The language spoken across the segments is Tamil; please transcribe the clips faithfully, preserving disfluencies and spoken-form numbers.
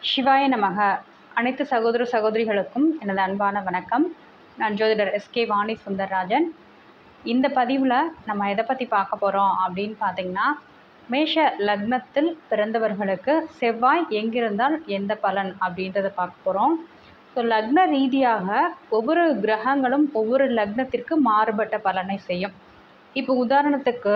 சிவாய நமக. அனைத்து சகோதர சகோதரிகளுக்கும் எனது அன்பான வணக்கம். நான் ஜோதிடர் எஸ்கே வாணி சுந்தரராஜன். இந்த பதிவில் நம்ம எதை பற்றி பார்க்க போகிறோம் அப்படின்னு பார்த்திங்கன்னா, மேஷ லக்னத்தில் பிறந்தவர்களுக்கு செவ்வாய் எங்கிருந்தால் எந்த பலன் அப்படின்றத பார்க்க போகிறோம். ஸோ லக்ன ரீதியாக ஒவ்வொரு கிரகங்களும் ஒவ்வொரு லக்னத்திற்கு மாறுபட்ட பலனை செய்யும். இப்போ உதாரணத்துக்கு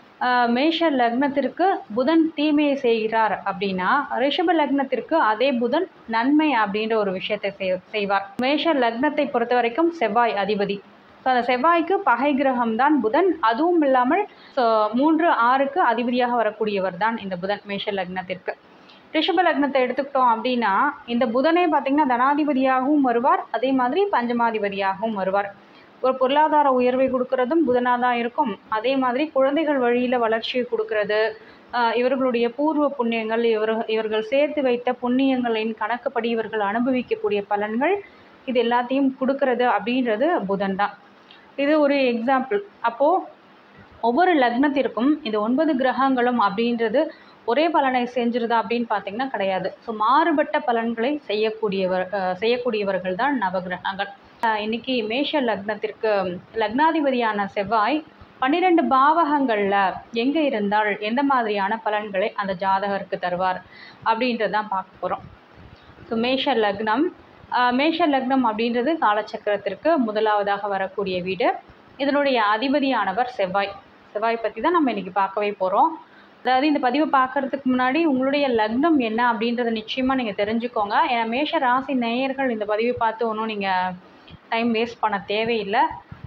மேஷ லக்னத்திற்கு புதன் தீமையை செய்கிறார் அப்படின்னா, ரிஷப லக்னத்திற்கு அதே புதன் நன்மை அப்படின்ற ஒரு விஷயத்தை செய்வார். மேஷ லக்னத்தை பொறுத்த வரைக்கும் செவ்வாய் அதிபதி. ஸோ அந்த செவ்வாய்க்கு பகை கிரகம் தான் புதன். அதுவும் இல்லாமல் ஸோ மூன்று ஆறுக்கு அதிபதியாக வரக்கூடியவர் தான் இந்த புதன் மேஷ லக்னத்திற்கு. ரிஷப லக்னத்தை எடுத்துக்கிட்டோம் அப்படின்னா, இந்த புதனே பார்த்திங்கன்னா தனாதிபதியாகவும் வருவார், அதே மாதிரி பஞ்சமாதிபதியாகவும் வருவார். ஒரு பொருளாதார உயர்வை கொடுக்கறதும் புதனாக தான் இருக்கும். அதே மாதிரி குழந்தைகள் வழியில் வளர்ச்சியை கொடுக்கறது, இவர்களுடைய பூர்வ புண்ணியங்கள், இவர் இவர்கள் சேர்த்து வைத்த புண்ணியங்களின் கணக்குப்படி இவர்கள் அனுபவிக்கக்கூடிய பலன்கள், இது எல்லாத்தையும் கொடுக்கறது அப்படின்றது புதன் தான். இது ஒரு எக்ஸாம்பிள். அப்போது ஒவ்வொரு லக்னத்திற்கும் இந்த ஒன்பது கிரகங்களும் அப்படின்றது ஒரே பலனை செஞ்சிருதா அப்படின்னு பார்த்திங்கன்னா கிடையாது. ஸோ மாறுபட்ட பலன்களை செய்யக்கூடியவர் செய்யக்கூடியவர்கள் தான் நவகிரகங்கள். இன்னைக்கு மேஷ லக்னத்திற்கு லக்னாதிபதியான செவ்வாய் பன்னிரெண்டு பாவகங்களில் எங்கே இருந்தால் எந்த மாதிரியான பலன்களை அந்த ஜாதகருக்கு தருவார் அப்படின்றதான் பார்க்க போகிறோம். ஸோ மேஷ லக்னம் மேஷ லக்னம் அப்படின்றது காலச்சக்கரத்திற்கு முதலாவதாக வரக்கூடிய வீடு. இதனுடைய அதிபதியானவர் செவ்வாய். செவ்வாய் பற்றி தான் நம்ம இன்றைக்கி பார்க்கவே போகிறோம். அதாவது இந்த பதிவை பார்க்குறதுக்கு முன்னாடி உங்களுடைய லக்னம் என்ன அப்படின்றத நிச்சயமாக நீங்கள் தெரிஞ்சுக்கோங்க. ஏன்னா மேஷ ராசி நேயர்கள் இந்த பதிவை பார்த்து ஒன்றும் நீங்கள் டைம் வேஸ்ட் பண்ண தேவையில்லை.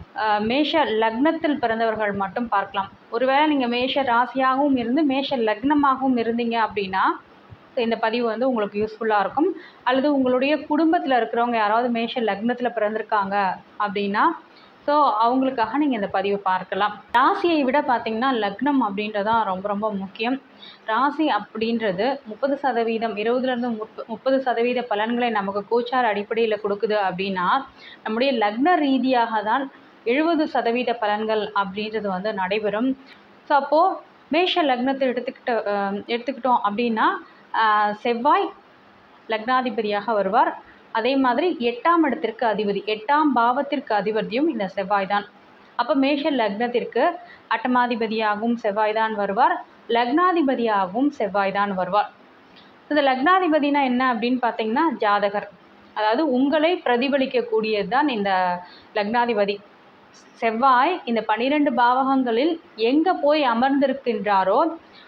மேஷ லக்னத்தில் பிறந்தவர்கள் மட்டும் பார்க்கலாம். ஒருவேளை நீங்கள் மேஷ ராசியாகவும் இருந்து மேஷ லக்னமாகவும் இருந்தீங்க அப்படின்னா இந்த பதிவு வந்து உங்களுக்கு யூஸ்ஃபுல்லாக இருக்கும். அல்லது உங்களுடைய குடும்பத்தில் இருக்கிறவங்க யாராவது மேஷ லக்னத்தில் பிறந்திருக்காங்க அப்படின்னா ஸோ அவங்களுக்காக நீங்கள் இந்த பதிவை பார்க்கலாம். ராசியை விட பார்த்திங்கன்னா லக்னம் அப்படின்றதான் ரொம்ப ரொம்ப முக்கியம். ராசி அப்படின்றது முப்பது சதவீதம் இருபதுலேருந்து முப்ப முப்பது சதவீத பலன்களை நமக்கு கோச்சார அடிப்படையில் கொடுக்குது அப்படின்னா, நம்முடைய லக்ன ரீதியாக தான் எழுபது சதவீத பலன்கள் அப்படின்றது வந்து நடைபெறும். ஸோ அப்போது மேஷ லக்னத்தை எடுத்துக்கிட்ட எடுத்துக்கிட்டோம் அப்படின்னா செவ்வாய் லக்னாதிபதியாக வருவார். அதே மாதிரி எட்டாம் இடத்திற்கு அதிபதி, எட்டாம் பாவத்திற்கு அதிபதியும் இந்த செவ்வாய் தான். அப்போ மேஷ லக்னத்திற்கு அட்டமாதிபதியாகவும் செவ்வாய் தான் வருவார், லக்னாதிபதியாகவும் செவ்வாய் தான் வருவார். இந்த லக்னாதிபதினா என்ன அப்படின்னு பார்த்தீங்கன்னா ஜாதகர், அதாவது உங்களை பிரதிபலிக்கக்கூடியது தான் இந்த லக்னாதிபதி. செவ்வாய் இந்த பன்னிரெண்டு பாவகங்களில் எங்கே போய் அமர்ந்திருக்கின்றாரோ,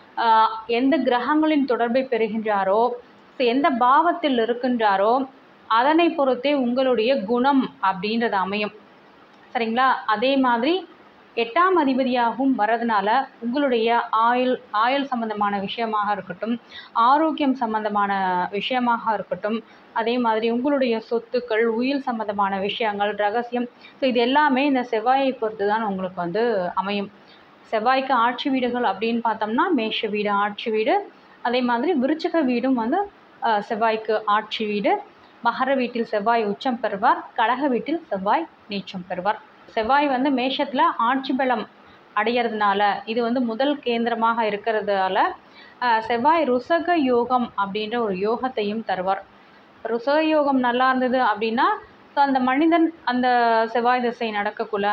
எந்த கிரகங்களின் தொடர்பை பெறுகின்றாரோ, எந்த பாவத்தில் இருக்கின்றாரோ அதனை பொறுத்தே உங்களுடைய குணம் அப்படின்றது அமையும். சரிங்களா? அதே மாதிரி எட்டாம் அதிபதியாகவும் வரதுனால உங்களுடைய ஆயுள் ஆயுள் சம்பந்தமான விஷயமாக இருக்கட்டும், ஆரோக்கியம் சம்பந்தமான விஷயமாக இருக்கட்டும், அதே மாதிரி உங்களுடைய சொத்துக்கள், உயிர் சம்பந்தமான விஷயங்கள், ரகசியம், ஸோ இது எல்லாமே இந்த செவ்வாயை பொறுத்து தான் உங்களுக்கு வந்து அமையும். செவ்வாய்க்கு ஆட்சி வீடுகள் அப்படின்னு பார்த்தோம்னா மேஷ வீடு ஆட்சி வீடு, அதே மாதிரி விருச்சிக வீடும் வந்து செவ்வாய்க்கு ஆட்சி வீடு. மகர வீட்டில் செவ்வாய் உச்சம் பெறுவார், கடக வீட்டில் செவ்வாய் நீச்சம் பெறுவார். செவ்வாய் வந்து மேஷத்தில் ஆட்சி பலம் அடையிறதுனால, இது வந்து முதல் கேந்திரமாக இருக்கிறதால செவ்வாய் ருசக யோகம் அப்படின்ற ஒரு யோகத்தையும் தருவார். ருசக யோகம் நல்லா இருந்தது அப்படின்னா ஸோ அந்த மனிதன் அந்த செவ்வாய் திசை நடக்கக்குள்ள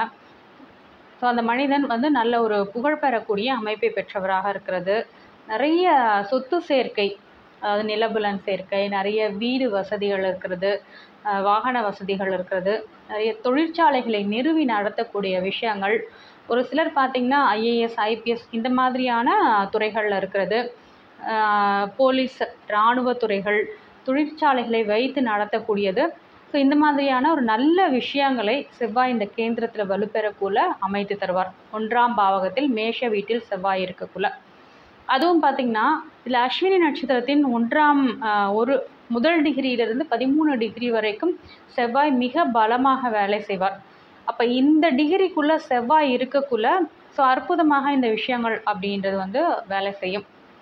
ஸோ அந்த மனிதன் வந்து நல்ல ஒரு புகழ் பெறக்கூடிய அமைப்பை பெற்றவராக இருக்கிறது. நிறைய சொத்து சேர்க்கை, அதாவது நிலபுலன் சேர்க்கை, நிறைய வீடு வசதிகள் இருக்கிறது, வாகன வசதிகள் இருக்கிறது, நிறைய தொழிற்சாலைகளை நிறுவி நடத்தக்கூடிய விஷயங்கள். ஒரு சிலர் பார்த்திங்கன்னா ஐஏஎஸ் ஐபிஎஸ் இந்த மாதிரியான துறைகளில் இருக்கிறது, போலீஸ் இராணுவ துறைகள், தொழிற்சாலைகளை வைத்து நடத்தக்கூடியது. ஸோ இந்த மாதிரியான ஒரு நல்ல விஷயங்களை செவ்வாய் இந்த கேந்திரத்தில் வலுப்பெறக்குள்ள அமைத்து தருவார். ஒன்றாம் பாவகத்தில் மேஷ வீட்டில் செவ்வாய் இருக்கக்குள்ள. அதுவும் பார்த்திங்கன்னா இதில் அஸ்வினி நட்சத்திரத்தின் ஒன்றாம் ஒரு முதல் டிகிரியிலிருந்து பதிமூணு டிகிரி வரைக்கும் செவ்வாய் மிக பலமாக வேலை செய்வார். அப்போ இந்த டிகிரிக்குள்ளே செவ்வாய் இருக்கக்குள்ள ஸோ அற்புதமாக இந்த விஷயங்கள் அப்படின்றது வந்து வேலை செய்யும்.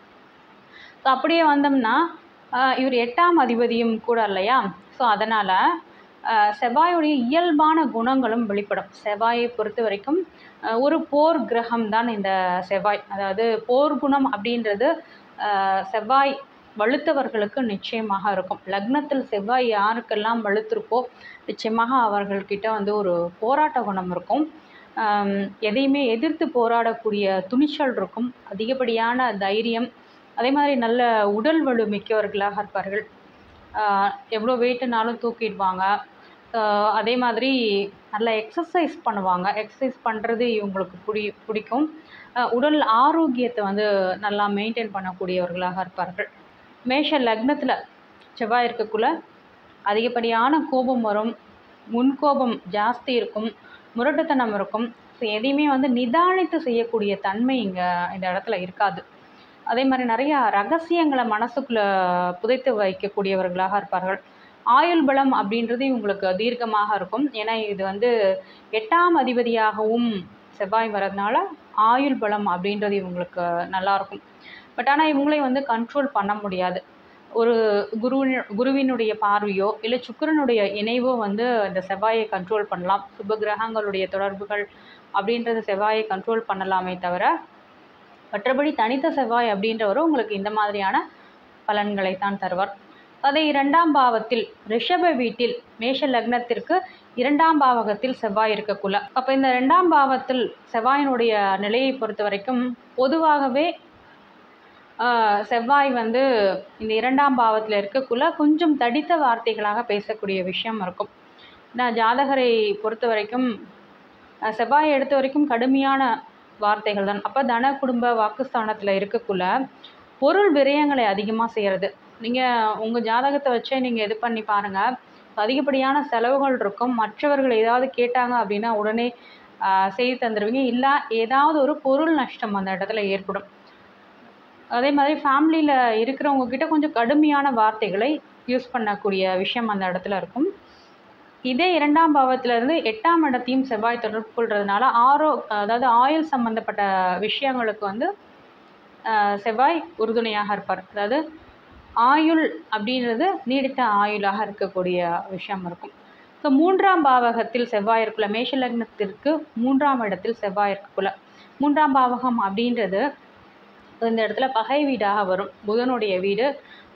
ஸோ அப்படியே வந்தோம்னா இவர் எட்டாம் அதிபதியும் கூட இல்லையா? ஸோ அதனால் செவ்வாயுடைய இயல்பான குணங்களும் வெளிப்படும். செவ்வாயை பொறுத்த வரைக்கும் ஒரு போர் கிரகம் தான் இந்த செவ்வாய். அதாவது போர் குணம் அப்படின்றது செவ்வாய் வலுத்தவர்களுக்கு நிச்சயமாக இருக்கும். லக்னத்தில் செவ்வாய் யாருக்கெல்லாம் வலுத்திருக்கோ நிச்சயமாக அவர்கள்கிட்ட வந்து ஒரு போராட்ட குணம் இருக்கும். எதையுமே எதிர்த்து போராடக்கூடிய துணிச்சல் இருக்கும். அதிகப்படியான தைரியம், அதே மாதிரி நல்ல உடல் வலு மிக்கவர்களாக இருப்பார்கள். எவ்வளோ வெயிட்டுனாலும் தூக்கிடுவாங்க. அதே மாதிரி நல்ல எக்ஸசைஸ் பண்ணுவாங்க. எக்ஸசைஸ் பண்ணுறது இவங்களுக்கு பிடி பிடிக்கும். உடல் ஆரோக்கியத்தை வந்து நல்லா மெயின்டைன் பண்ணக்கூடியவர்களாக இருப்பார்கள். மேஷ லக்னத்தில் செவ்வாய் இருக்கக்குள்ள அதிகப்படியான கோபம் வரும். முன்கோபம் ஜாஸ்தி இருக்கும். முரட்டுத்தனம் இருக்கும். ஸோ எதையுமே வந்து நிதானித்து செய்யக்கூடிய தன்மை இங்கே இந்த இடத்துல இருக்காது. அதே மாதிரி நிறையா ரகசியங்களை மனசுக்குள்ளே புதைத்து வைக்கக்கூடியவர்களாக இருப்பார்கள். ஆயுள் பலம் அப்படின்றது இவங்களுக்கு தீர்க்கமாக இருக்கும். ஏன்னா இது வந்து எட்டாம் அதிபதியாகவும் செவ்வாய் வர்றதுனால ஆயுள் பலம் அப்படின்றது இவங்களுக்கு நல்லாயிருக்கும். பட் ஆனால் இவங்களே வந்து கண்ட்ரோல் பண்ண முடியாது. ஒரு குரு குருவினுடைய பார்வையோ இல்லை சுக்கிரனுடைய இணைவோ வந்து இந்த செவ்வாயை கண்ட்ரோல் பண்ணலாம். சுப கிரகங்களுடைய தொடர்புகள் அப்படின்றது செவ்வாயை கண்ட்ரோல் பண்ணலாமே தவிர, மற்றபடி தனித்த செவ்வாய் அப்படின்றவரும் உங்களுக்கு இந்த மாதிரியான பலன்களைத்தான் தருவார். அதை இரண்டாம் பாவத்தில் ரிஷப வீட்டில் மேஷ லக்னத்திற்கு இரண்டாம் பாவகத்தில் செவ்வாய் இருக்கக்குள்ள, அப்போ இந்த ரெண்டாம் பாவத்தில் செவ்வாயினுடைய நிலையை பொறுத்த வரைக்கும் பொதுவாகவே செவ்வாய் வந்து இந்த இரண்டாம் பாவத்தில் இருக்கக்குள்ள கொஞ்சம் தடித்த வார்த்தைகளாக பேசக்கூடிய விஷயம் இருக்கும். நான் ஜாதகரை பொறுத்த வரைக்கும் செவ்வாயை எடுத்த வரைக்கும் கடுமையான வார்த்தைகள் தான். அப்போ தன குடும்ப வாக்குஸ்தானத்தில் இருக்கக்குள்ள பொருள் விரயங்களை அதிகமாக செய்கிறது. நீங்கள் உங்கள் ஜாதகத்தை வச்சே நீங்கள் இது பண்ணி பாருங்கள். அதிகப்படியான செலவுகள் இருக்கும். மற்றவர்கள் ஏதாவது கேட்டாங்க அப்படின்னா உடனே செய்து தந்துடுவீங்க. இல்லை ஏதாவது ஒரு பொருள் நஷ்டம் அந்த இடத்துல ஏற்படும். அதே மாதிரி ஃபேமிலியில் இருக்கிறவங்க கிட்ட கொஞ்சம் கடுமையான வார்த்தைகளை யூஸ் பண்ணக்கூடிய விஷயம் அந்த இடத்துல இருக்கும். இதே இரண்டாம் பாவத்திலேருந்து எட்டாம் இடத்தையும் செவ்வாய் தொடர்பு கொள்றதுனால ஆரோ அதாவது ஆயுள் சம்மந்தப்பட்ட விஷயங்களுக்கு வந்து செவ்வாய் உறுதுணையாக இருப்பார். அதாவது ஆயுள் அப்படின்றது நீடித்த ஆயுளாக இருக்கக்கூடிய விஷயம் இருக்கும். ஸோ மூன்றாம் பாவகத்தில் செவ்வாய் இருக்குள்ள மேஷ லக்னத்திற்கு மூன்றாம் இடத்தில் செவ்வாய் இருக்குள்ள மூன்றாம் பாவகம் அப்படின்றது இந்த இடத்துல பகை வீடாக வரும். புதனுடைய வீடு,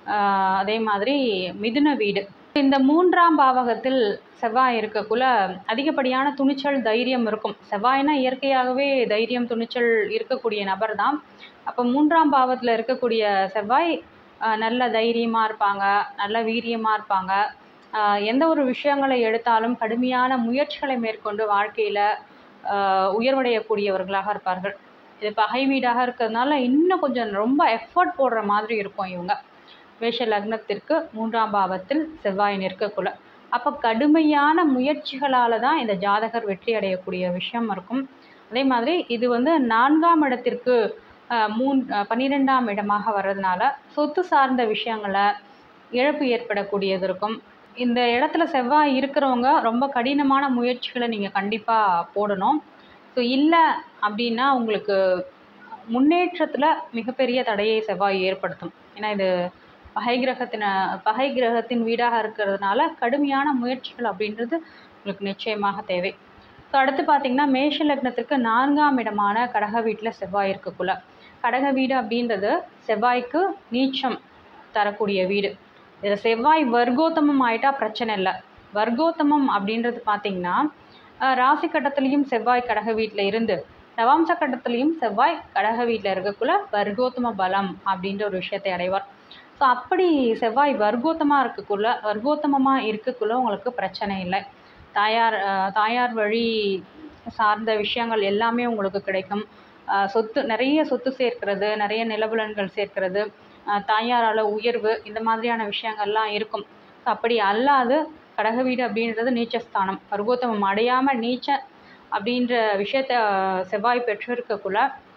அதே மாதிரி மிதுன வீடு. இந்த மூன்றாம் பாவகத்தில் செவ்வாய் இருக்கக்குள்ள அதிகப்படியான துணிச்சல் தைரியம் இருக்கும். செவ்வாய்னா இயற்கையாகவே தைரியம் துணிச்சல் இருக்கக்கூடிய நபர் தான். அப்போ மூன்றாம் பாவத்தில் இருக்கக்கூடிய செவ்வாய் நல்ல தைரியமாக இருப்பாங்க, நல்ல வீரியமாக இருப்பாங்க. எந்த ஒரு விஷயங்களை எடுத்தாலும் கடுமையான முயற்சிகளை மேற்கொண்டு வாழ்க்கையில் உயர்வடையக்கூடியவர்களாக இருப்பார்கள். இது பகை வீடாக இருக்கிறதுனால இன்னும் கொஞ்சம் ரொம்ப எஃபர்ட் போடுற மாதிரி இருக்கும் இவங்க. மேஷ லக்னத்திற்கு மூன்றாம் பாவத்தில் செவ்வாய் நிற்கக்குள்ள அப்போ கடுமையான முயற்சிகளால் தான் இந்த ஜாதகர் வெற்றி அடையக்கூடிய விஷயம் இருக்கும். அதே மாதிரி இது வந்து நான்காம் இடத்திற்கு மூன் பன்னிரெண்டாம் இடமாக வர்றதுனால சொத்து சார்ந்த விஷயங்களை இழப்பு ஏற்படக்கூடியது இருக்கும். இந்த இடத்துல செவ்வாய் இருக்கிறவங்க ரொம்ப கடினமான முயற்சிகளை நீங்கள் கண்டிப்பாக போடணும். ஸோ இல்லை அப்படின்னா உங்களுக்கு முன்னேற்றத்தில் மிகப்பெரிய தடையை செவ்வாய் ஏற்படுத்தும். ஏன்னா இது பகை கிரகத்தின பகை கிரகத்தின் வீடாக இருக்கிறதுனால கடுமையான முயற்சிகள் அப்படின்றது உங்களுக்கு நிச்சயமாக தேவை. ஸோ அடுத்து பார்த்திங்கன்னா மேஷ லக்னத்திற்கு நான்காம் இடமான கடக வீட்டில் செவ்வாய் இருக்கக்குள்ள கடக வீடு அப்படின்றது செவ்வாய்க்கு நீச்சம் தரக்கூடிய வீடு. இதில் செவ்வாய் வர்க்கோத்தமம் ஆகிட்டா பிரச்சனை இல்லை. வர்க்கோத்தமம் அப்படின்றது பார்த்திங்கன்னா ராசி கட்டத்துலேயும் செவ்வாய் கடக வீட்டில் இருந்து நவாம்ச கட்டத்துலேயும் செவ்வாய் கடக வீட்டில் இருக்கக்குள்ள வர்க்கோத்தம பலம் அப்படின்ற ஒரு விஷயத்தை அடைவார். ஸோ அப்படி செவ்வாய் வர்க்கோத்தமாக இருக்கக்குள்ள வர்க்கோத்தமமாக இருக்கக்குள்ள உங்களுக்கு பிரச்சனை இல்லை. தாயார் தாயார் வழி சார்ந்த விஷயங்கள் எல்லாமே உங்களுக்கு கிடைக்கும். சொத்து நிறைய சொத்து சேர்க்கிறது, நிறைய நிலபுலன்கள் சேர்க்கிறது, தாயாரால் உயர்வு, இந்த மாதிரியான விஷயங்கள்லாம் இருக்கும். ஸோ அப்படி அல்லாது கடக வீடு அப்படின்றது நீச்சஸ்தானம். வர்க்கோத்தமம் அடையாமல் நீச்ச அப்படின்ற விஷயத்த செவ்வாய் பெற்றிருக்கக்குள்ள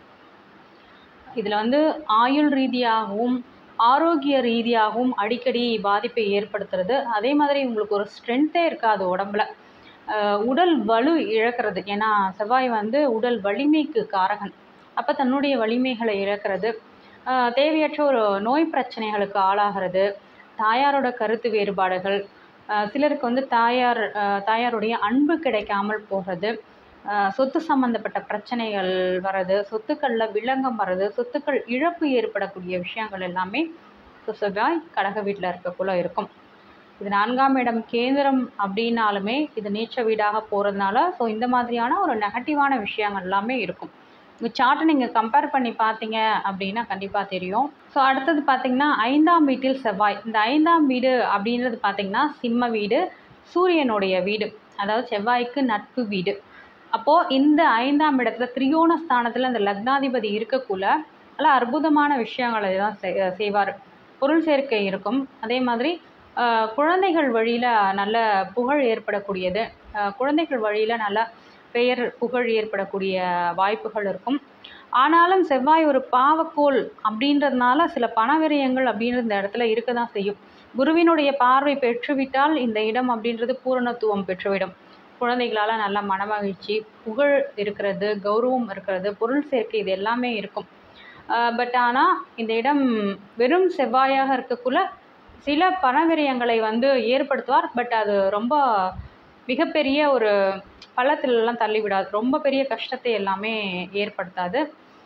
இதில் வந்து ஆயுள் ரீதியாகவும் ஆரோக்கிய ரீதியாகவும் அடிக்கடி பாதிப்பை ஏற்படுத்துறது. அதே மாதிரி உங்களுக்கு ஒரு ஸ்ட்ரென்த்தே இருக்காது உடம்புல. உடல் வலு இழக்கிறது. ஏன்னா செவ்வாய் வந்து உடல் வலிமைக்கு காரகன். அப்போ தன்னுடைய வலிமைகளை இழக்கிறது, தேவையற்ற ஒரு நோய் பிரச்சனைகளுக்கு ஆளாகிறது, தாயாரோட கருத்து வேறுபாடுகள், சிலருக்கு வந்து தாயார் தாயாருடைய அன்பு கிடைக்காமல் போகிறது, சொத்து சம்மந்தப்பட்ட பிரச்சனைகள் வர்றது, சொத்துக்களில் வில்லங்கம் வர்றது, சொத்துக்கள் இழப்பு ஏற்படக்கூடிய விஷயங்கள் எல்லாமே ஸோ செவ்வாய் கடக வீட்டில் இருக்கக்குள்ள இருக்கும். இது நான்காம் இடம் கேந்திரம் அப்படின்னாலுமே இது நீச்ச வீடாக போகிறதுனால ஸோ இந்த மாதிரியான ஒரு நெகட்டிவான விஷயங்கள் எல்லாமே இருக்கும். உங்கள் சார்ட்டை நீங்கள் கம்பேர் பண்ணி பார்த்தீங்க அப்படின்னா கண்டிப்பாக தெரியும். ஸோ அடுத்தது பார்த்திங்கன்னா ஐந்தாம் வீட்டில் செவ்வாய். இந்த ஐந்தாம் வீடு அப்படின்றது பார்த்திங்கன்னா சிம்ம வீடு, சூரியனுடைய வீடு, அதாவது செவ்வாய்க்கு நட்பு வீடு. அப்போது இந்த ஐந்தாம் இடத்துல திரியோண ஸ்தானத்தில் அந்த லக்னாதிபதி இருக்கக்குள்ள நல்ல அற்புதமான விஷயங்களை தான் செய்வார். பொருள் சேர்க்கை இருக்கும். அதே மாதிரி குழந்தைகள் வழியில் நல்ல புகழ் ஏற்படக்கூடியது, குழந்தைகள் வழியில் நல்ல பெயர் புகழ் ஏற்படக்கூடிய வாய்ப்புகள் இருக்கும். ஆனாலும் செவ்வாய் ஒரு பாவக்கோள் அப்படின்றதுனால சில பணவிரயங்கள் அப்படின்றது இந்த இடத்துல இருக்க தான் செய்யும். குருவினுடைய பார்வை பெற்றுவிட்டால் இந்த இடம் அப்படின்றது பூரணத்துவம் பெற்றுவிடும். குழந்தைகளால் நல்ல மனமகிழ்ச்சி, புகழ் இருக்கிறது, கௌரவம் இருக்கிறது, பொருள் சேர்க்கை இது எல்லாமே இருக்கும். பட் ஆனால் இந்த இடம் வெறும் செவ்வாயாக இருக்கக்குள்ள சில பணவிரயங்களை வந்து ஏற்படுத்துவார். பட் அது ரொம்ப மிகப்பெரிய ஒரு பள்ளத்திலெல்லாம் தள்ளிவிடாது, ரொம்ப பெரிய கஷ்டத்தை எல்லாமே ஏற்படுத்தாது.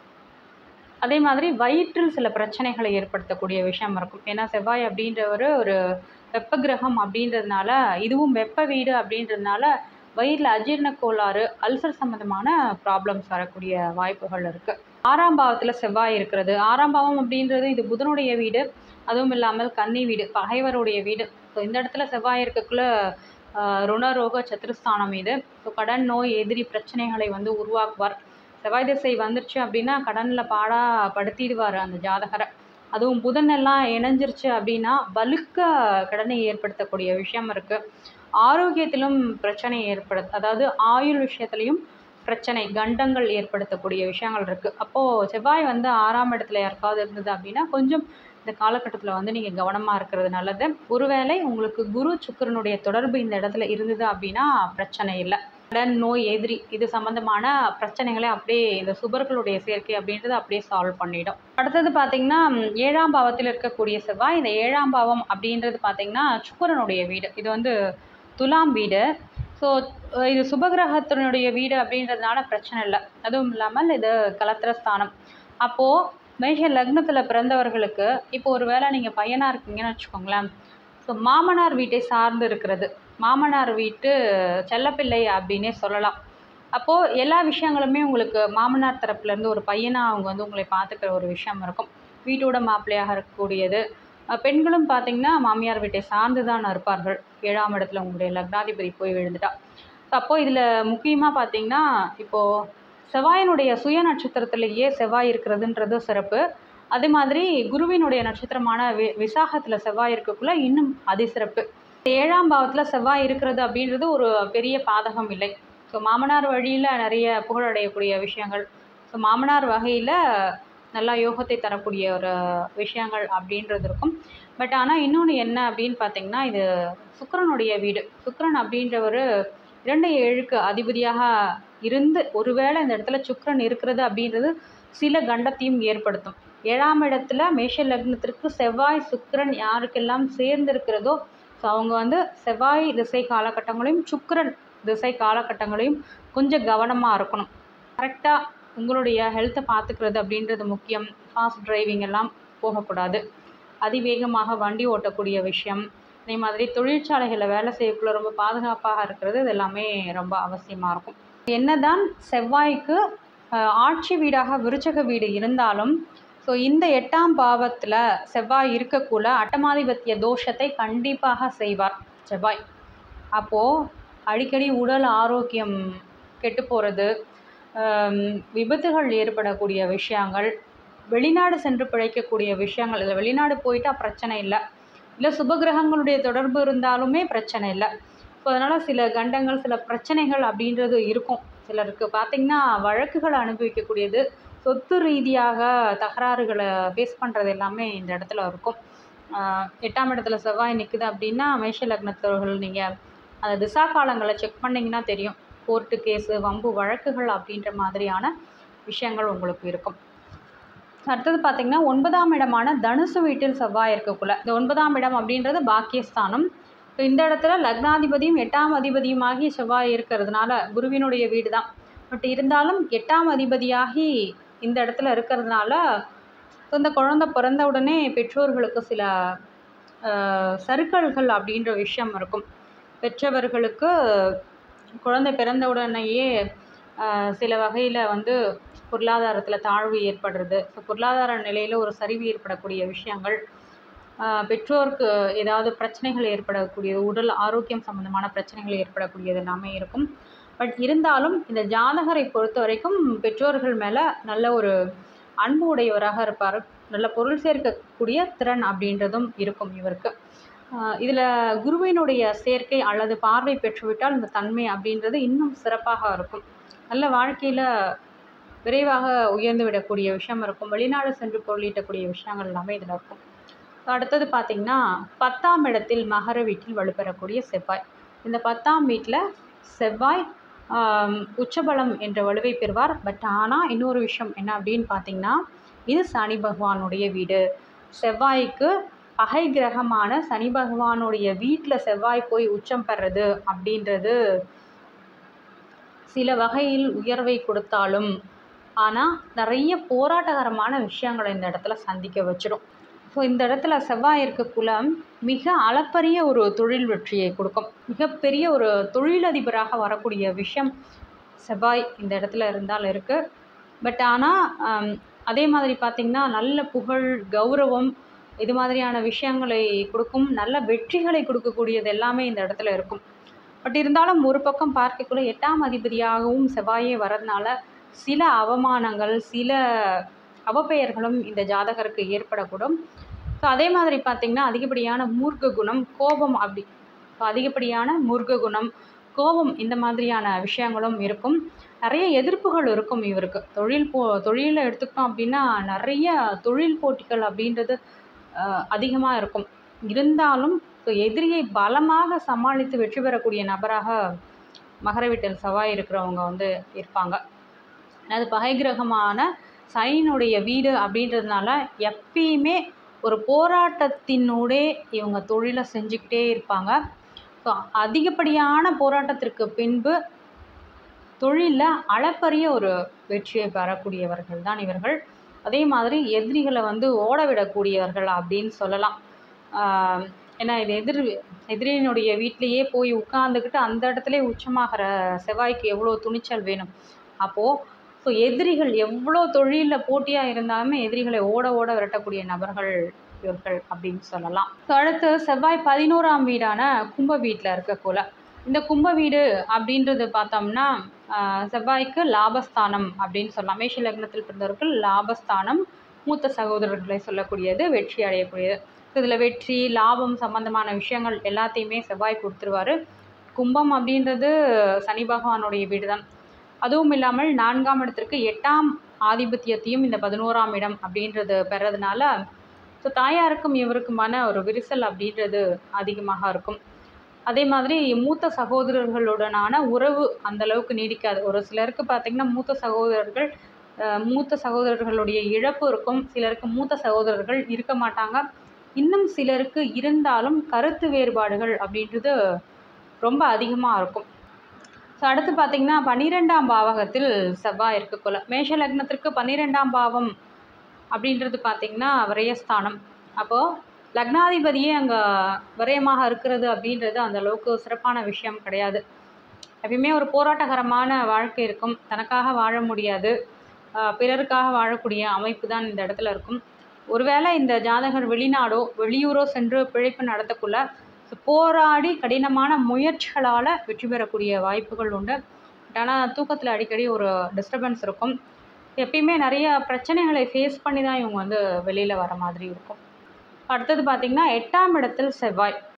அதே மாதிரி வயிற்றில் சில பிரச்சனைகளை ஏற்படுத்தக்கூடிய விஷயம் இருக்கும். ஏன்னா செவ்வாய் அப்படின்றவர் ஒரு வெப்ப கிரகம் அப்படின்றதுனால, இதுவும் வெப்ப வீடு அப்படின்றதுனால வயிறில் அஜீரண கோளாறு, அல்சர் சம்மந்தமான ப்ராப்ளம்ஸ் வரக்கூடிய வாய்ப்புகள் இருக்குது. ஆறாம் பாவத்தில் செவ்வாய் இருக்கிறது. ஆறாம் பாவம் அப்படின்றது இது புதனுடைய வீடு, அதுவும் இல்லாமல் கன்னி வீடு, பகைவருடைய வீடு. ஸோ இந்த இடத்துல செவ்வாய் இருக்கக்குள்ள ருணரோக சத்துருஸ்தானம் இது. ஸோ கடன், நோய், எதிரி பிரச்சனைகளை வந்து உருவாக்குவார். செவ்வாய் திசை வந்துருச்சு அப்படின்னா கடனில் பாடாக படுத்திடுவார் அந்த ஜாதகரை. அதுவும் புதன் எல்லாம் இணைஞ்சிருச்சு அப்படின்னா வலுக்க கடனை ஏற்படுத்தக்கூடிய விஷயம் இருக்குது. ஆரோக்கியத்திலும் பிரச்சனை ஏற்படு, அதாவது ஆயுள் விஷயத்துலையும் பிரச்சனை, கண்டங்கள் ஏற்படுத்தக்கூடிய விஷயங்கள் இருக்குது. அப்போது செவ்வாய் வந்து ஆறாம் இடத்துல யாருக்காவது இருந்தது அப்படின்னா கொஞ்சம் இந்த காலகட்டத்தில் வந்து நீங்கள் கவனமாக இருக்கிறது நல்லது. ஒருவேளை உங்களுக்கு குரு சுக்கிரனுடைய தொடர்பு இந்த இடத்துல இருந்தது அப்படின்னா பிரச்சனை இல்லை. கடன், நோய், எதிரி இது சம்மந்தமான பிரச்சனைகளை அப்படியே இந்த சுபர்களுடைய சேர்க்கை அப்படின்றது அப்படியே சால்வ் பண்ணிடும். அடுத்தது பார்த்திங்கன்னா ஏழாம் பாவத்தில் இருக்கக்கூடிய செவ்வாய். இந்த ஏழாம் பாவம் அப்படின்றது பார்த்திங்கன்னா சுக்கிரனுடைய வீடு. இது வந்து துலாம் வீடு. ஸோ இது சுபகிரகத்தினுடைய வீடு அப்படின்றதுனால பிரச்சனை இல்லை. அதுவும் இல்லாமல் இது கலத்திரஸ்தானம். அப்போது மேஷ லக்னத்தில் பிறந்தவர்களுக்கு இப்போ ஒரு வேளை நீங்கள் பையனாக இருக்கீங்கன்னு வச்சுக்கோங்களேன், ஸோ மாமனார் வீட்டை சார்ந்து இருக்கிறது, மாமனார் வீட்டு செல்லப்பிள்ளை அப்படின்னே சொல்லலாம். அப்போது எல்லா விஷயங்களுமே உங்களுக்கு மாமனார் தரப்புலேருந்து ஒரு பையனாக அவங்க வந்து உங்களை பார்த்துக்கிற ஒரு விஷயம் இருக்கும். வீட்டோட மாப்பிள்ளையாக இருக்கக்கூடியது. பெண்களும் பார்த்திங்கன்னா மாமியார் வீட்டை சார்ந்து தான் இருப்பார்கள். ஏழாம் இடத்துல உங்களுடைய லக்னாதிபதி போய் விழுந்துட்டா. ஸோ அப்போது இதில் முக்கியமாக பார்த்திங்கன்னா இப்போது செவ்வாயினுடைய சுய நட்சத்திரத்திலேயே செவ்வாய் இருக்கிறதுன்றது சிறப்பு. அதே மாதிரி குருவினுடைய நட்சத்திரமான வி விசாகத்தில் செவ்வாய் இருக்கக்குள்ள இன்னும் அதிசிறப்பு. ஏழாம் பாவத்தில் செவ்வாய் இருக்கிறது அப்படின்றது ஒரு பெரிய பாதகம் இல்லை. ஸோ மாமனார் வழியில் நிறைய புகழடையக்கூடிய விஷயங்கள், ஸோ மாமனார் வகையில் நல்லா யோகத்தை தரக்கூடிய ஒரு விஷயங்கள் அப்படின்றது இருக்கும். பட் ஆனால் இன்னொன்று என்ன அப்படின்னு பார்த்திங்கன்னா இது சுக்கிரனுடைய வீடு. சுக்கிரன் அப்படின்றவர் இரண்டு ஏழுக்கு அதிபதியாக இருந்து ஒருவேளை இந்த இடத்துல சுக்கிரன் இருக்கிறது அப்படின்றது சில கண்டத்தையும் ஏற்படுத்தும். ஏழாம் இடத்துல மேஷ லக்னத்திற்கு செவ்வாய் சுக்கிரன் யாருக்கெல்லாம் சேர்ந்திருக்கிறதோ ஸோ அவங்க வந்து செவ்வாய் திசை காலகட்டங்களையும் சுக்கிரன் திசை காலகட்டங்களையும் கொஞ்சம் கவனமாக இருக்கணும். கரெக்டாக உங்களுடைய ஹெல்த்தை பார்த்துக்கிறது அப்படின்றது முக்கியம். ஃபாஸ்ட் டிரைவிங் எல்லாம் போகக்கூடாது. அதிவேகமாக வண்டி ஓட்டக்கூடிய விஷயம், அதே மாதிரி தொழிற்சாலைகளில் வேலை செய்யக்குள்ள ரொம்ப பாதுகாப்பாக இருக்கிறது, இது எல்லாமே ரொம்ப அவசியமாக இருக்கும். என்னதான் செவ்வாய்க்கு ஆட்சி வீடாக விருச்சக வீடு இருந்தாலும் ஸோ இந்த எட்டாம் பாவத்தில் செவ்வாய் இருக்கக்குள்ள அட்டமாதிபத்திய தோஷத்தை கண்டிப்பாக செய்வார் செவ்வாய். அப்போது அடிக்கடி உடல் ஆரோக்கியம் கெட்டு போகிறது, விபத்துகள் ஏற்படக்கூடிய விஷயங்கள், வெளிநாடு சென்று பிழைக்கக்கூடிய விஷயங்கள், இல்லை வெளிநாடு போயிட்டால் பிரச்சனை இல்லை, இல்லை சுபகிரகங்களுடைய தொடர்பு இருந்தாலுமே பிரச்சனை இல்லை. ஸோ அதனால் சில கண்டங்கள், சில பிரச்சனைகள் அப்படின்றது இருக்கும். சிலருக்கு பார்த்திங்கன்னா வழக்குகளை அனுபவிக்கக்கூடியது, சொத்து ரீதியாக தகராறுகளை ஃபேஸ் பண்ணுறது எல்லாமே இந்த இடத்துல இருக்கும். எட்டாம் இடத்துல செவ்வாய் நிற்குது அப்படின்னா மேஷ லக்னத்தவர்கள் நீங்கள் அந்த திசா காலங்களை செக் பண்ணிங்கன்னா தெரியும். கோர்ட்டு கேஸு, வம்பு வழக்குகள் அப்படின்ற மாதிரியான விஷயங்கள் உங்களுக்கு இருக்கும். அடுத்தது பார்த்திங்கன்னா ஒன்பதாம் இடமான தனுசு வீட்டில் செவ்வாய் இருக்கக்குள்ள, இந்த ஒன்பதாம் இடம் அப்படின்றது பாக்கியஸ்தானம். ஸோ இந்த இடத்துல லக்னாதிபதியும் எட்டாம் அதிபதியுமாகி செவ்வாய் இருக்கிறதுனால குருவினுடைய வீடு தான். பட் இருந்தாலும் எட்டாம் அதிபதியாகி இந்த இடத்துல இருக்கிறதுனால ஸோ இந்த குழந்தை பிறந்த உடனே பெற்றோர்களுக்கு சில சறுக்கல்கள் அப்படின்ற விஷயம் இருக்கும். பெற்றவர்களுக்கு குழந்தை பிறந்த உடனேயே சில வகையில் வந்து பொருளாதாரத்தில் தாழ்வு ஏற்படுறது, ஸோ பொருளாதார நிலையில் ஒரு சரிவு ஏற்படக்கூடிய விஷயங்கள், பெற்றோருக்கு ஏதாவது பிரச்சனைகள் ஏற்படக்கூடியது, உடல் ஆரோக்கியம் சம்மந்தமான பிரச்சனைகள் ஏற்படக்கூடியது எல்லாமே இருக்கும். பட் இருந்தாலும் இந்த ஜாதகரை பொறுத்த வரைக்கும் பெற்றோர்கள் மேலே நல்ல ஒரு அன்பு உடையவராக இருப்பார். நல்ல பொருள் சேர்க்கக்கூடிய திறன் அப்படின்றதும் இருக்கும் இவருக்கு. இதில் குருவினுடைய சேர்க்கை அல்லது பார்வை பெற்றுவிட்டால் இந்த தன்மை அப்படின்றது இன்னும் சிறப்பாக இருக்கும். நல்ல வாழ்க்கையில் விரைவாக உயர்ந்து விடக்கூடிய விஷயம் இருக்கும். வெளிநாடு சென்று பொருளீட்டக்கூடிய விஷயங்கள் எல்லாமே இதில் இருக்கும். அடுத்தது பார்த்திங்கன்னா பத்தாம் இடத்தில் மகர வீட்டில் வலுப்பெறக்கூடிய செவ்வாய். இந்த பத்தாம் வீட்டில் செவ்வாய் உச்சபலம் என்ற வலுவை பெறுவார். பட் ஆனால் இன்னொரு விஷயம் என்ன அப்படின்னு பார்த்திங்கன்னா, இது சனி பகவானுடைய வீடு. செவ்வாய்க்கு பகை கிரகமான சனி பகவானுடைய வீட்டில் செவ்வாய் போய் உச்சம் பெறது அப்படின்றது சில வகையில் உயர்வை கொடுத்தாலும் ஆனால் நிறைய போராட்டகரமான விஷயங்களை இந்த இடத்துல சந்திக்க வச்சிடும். ஸோ இந்த இடத்துல செவ்வாய் இருக்கக்குள்ள மிக அளப்பரிய ஒரு தொழில் வெற்றியை கொடுக்கும். மிகப்பெரிய ஒரு தொழிலதிபராக வரக்கூடிய விஷயம் செவ்வாய் இந்த இடத்துல இருந்தால் இருக்குது. பட் ஆனால் அதே மாதிரி பார்த்திங்கன்னா நல்ல புகழ், கௌரவம், இது மாதிரியான விஷயங்களை கொடுக்கும். நல்ல வெற்றிகளை கொடுக்கக்கூடியது எல்லாமே இந்த இடத்துல இருக்கும். பட் இருந்தாலும் ஒரு பக்கம் பார்க்கக்குள்ள எட்டாம் அதிபதியாகவும் செவ்வாயே வரதுனால சில அவமானங்கள், சில அவப்பெயர்களும் இந்த ஜாதகருக்கு ஏற்படக்கூடும். ஸோ அதே மாதிரி பார்த்திங்கன்னா அதிகப்படியான மூர்க்க குணம், கோபம், அப்படி ஸோ அதிகப்படியான மூர்க்க குணம், கோபம், இந்த மாதிரியான விஷயங்களும் இருக்கும். நிறைய எதிர்ப்புகள் இருக்கும் இவருக்கு. தொழில் போ தொழிலை எடுத்துக்கிட்டோம் அப்படின்னா நிறைய தொழில் போட்டிகள் அப்படின்றது அதிகமாக இருக்கும். இருந்தாலும் எதிரியை பலமாக சமாளித்து வெற்றி பெறக்கூடிய நபராக மகர வீட்டில் செவ்வாய் இருக்கிறவங்க வந்து இருப்பாங்க. அது பகை கிரகமான சனியினுடைய வீடு அப்படின்றதுனால எப்பயுமே ஒரு போராட்டத்தினூடே இவங்க தொழிலை செஞ்சுக்கிட்டே இருப்பாங்க. ஸோ அதிகப்படியான போராட்டத்திற்கு பின்பு தொழிலில் அளப்பரிய ஒரு வெற்றியை பெறக்கூடியவர்கள் தான் இவர்கள். அதே மாதிரி எதிரிகளை வந்து ஓட விடக்கூடியவர்கள் அப்படின்னு சொல்லலாம். ஏன்னா இது எதிர் எதிரியினுடைய வீட்டிலையே போய் உட்கார்ந்துக்கிட்டு அந்த இடத்துல உச்சமாகிற செவ்வாய்க்கு எவ்வளோ துணிச்சல் வேணும். அப்போது ஸோ எதிரிகள் எவ்வளோ தொழிலில் போட்டியாக இருந்தாலுமே எதிரிகளை ஓட ஓட விரட்டக்கூடிய நபர்கள் இவர்கள் அப்படின்னு சொல்லலாம். ஸோ அடுத்து செவ்வாய் பதினோராம் வீடான கும்ப வீட்டில் இருக்கக்குள்ள இந்த கும்ப வீடு அப்படின்றது பார்த்தோம்னா செவ்வாய்க்கு லாபஸ்தானம் அப்படின்னு சொல்லலாம். மேஷ லக்னத்தில் பிறந்தவர்கள் லாபஸ்தானம், மூத்த சகோதரர்களை சொல்லக்கூடியது, வெற்றி அடையக்கூடியது. இதில் வெற்றி, லாபம் சம்பந்தமான விஷயங்கள் எல்லாத்தையுமே செவ்வாய் கொடுத்துருவார். கும்பம் அப்படின்றது சனி பகவானுடைய வீடு தான். அதுவும் இல்லாமல் நான்காம் இடத்திற்கு எட்டாம் ஆதிபத்தியத்தையும் இந்த பதினோராம் இடம் அப்படின்றது பெறதுனால ஸோ தாயாருக்கும் இவருக்குமான ஒரு விரிசல் அப்படின்றது அதிகமாக இருக்கும். அதே மாதிரி மூத்த சகோதரர்களுடனான உறவு அந்தளவுக்கு நீடிக்காது. ஒரு சிலருக்கு பார்த்திங்கன்னா மூத்த சகோதரர்கள் மூத்த சகோதரர்களுடைய இழப்பு இருக்கும். சிலருக்கு மூத்த சகோதரர்கள் இருக்க மாட்டாங்க. இன்னும் சிலருக்கு இருந்தாலும் கருத்து வேறுபாடுகள் அப்படின்றது ரொம்ப அதிகமாக இருக்கும். ஸோ அடுத்து பார்த்திங்கன்னா பன்னிரெண்டாம் பாவகத்தில் செவ்வாய் இருக்கக்குள்ள மேஷ லக்னத்திற்கு பன்னிரெண்டாம் பாவம் அப்படின்றது பார்த்திங்கன்னா விரயஸ்தானம். அப்போது லக்னாதிபதியே அங்கே விரயமாக இருக்கிறது அப்படின்றது அந்தளவுக்கு சிறப்பான விஷயம் கிடையாது. எப்பயுமே ஒரு போராட்டகரமான வாழ்க்கை இருக்கும். தனக்காக வாழ முடியாது, பிறருக்காக வாழக்கூடிய அமைப்பு தான் இந்த இடத்துல இருக்கும். ஒருவேளை இந்த ஜாதகர் வெளிநாடோ வெளியூரோ சென்று பிழைப்பு நடத்தக்குள்ள போராடி கடினமான முயற்சிகளால் வெற்றி பெறக்கூடிய வாய்ப்புகள் உண்டு. ஆனால் தூக்கத்தில் அடிக்கடி ஒரு டிஸ்டர்பன்ஸ் இருக்கும். எப்பயுமே நிறைய பிரச்சனைகளை ஃபேஸ் பண்ணி தான் இவங்க வந்து வெளியில் வர மாதிரி இருக்கும். அடுத்தது பார்த்திங்கன்னா எட்டாம் இடத்தில் செவ்வாய்.